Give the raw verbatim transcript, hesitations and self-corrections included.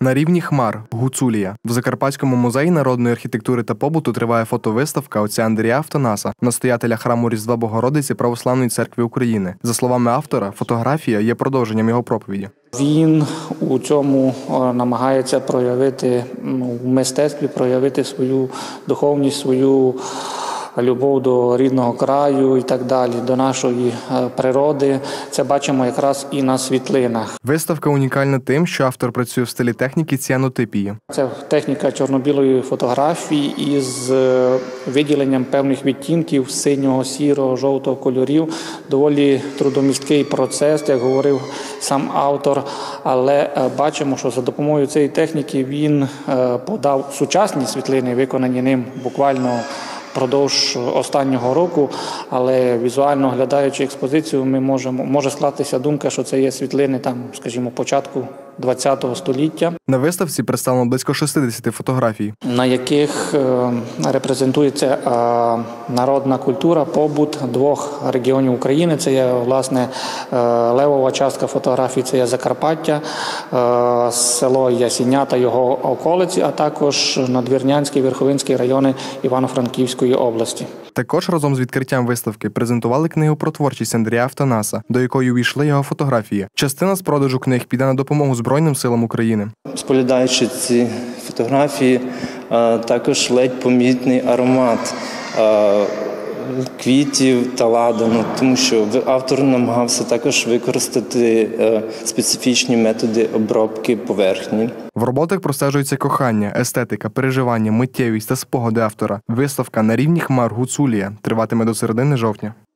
На рівні хмар. Гуцулія. В Закарпатському музеї народної архітектури та побуту триває фотовиставка отця Андрія Автонаса, настоятеля храму Різдва Богородиці Православної церкви України. За словами автора, фотографія є продовженням його проповіді. Він у цьому намагається проявити, в мистецтві проявити свою духовність, свою любов до рідного краю і так далі, до нашої природи. Це бачимо якраз і на світлинах. Виставка унікальна тим, що автор працює в стилі техніки ціанотипії. Це техніка чорно-білої фотографії із виділенням певних відтінків синього, сірого, жовтого кольорів. Доволі трудомісткий процес, як говорив сам автор, але бачимо, що за допомогою цієї техніки він подав сучасні світлини, виконані ним буквально впродовж останнього року, але візуально оглядаючи експозицію, ми можемо може скластися думка, що це є світлини там, скажімо, початку ХХ століття. На виставці представлено близько шістдесят фотографій, на яких репрезентується народна культура, побут двох регіонів України. Це є, власне, левова частка фотографій, це є Закарпаття, село Ясіня та його околиці, а також Надвірнянський, Верховинський райони Івано-Франківської області. Також разом з відкриттям виставки презентували книгу про творчість Андрія Автонаса, до якої увійшли його фотографії. Частина з продажу книг піде на допомогу Збройним силам України. Споглядаючи ці фотографії, також ледь помітний аромат квітів та ладану, тому що автор намагався також використати специфічні методи обробки поверхні. В роботах простежується кохання, естетика, переживання, миттєвість та спогади автора. Виставка «На рівні хмар. Гуцулія» триватиме до середини жовтня.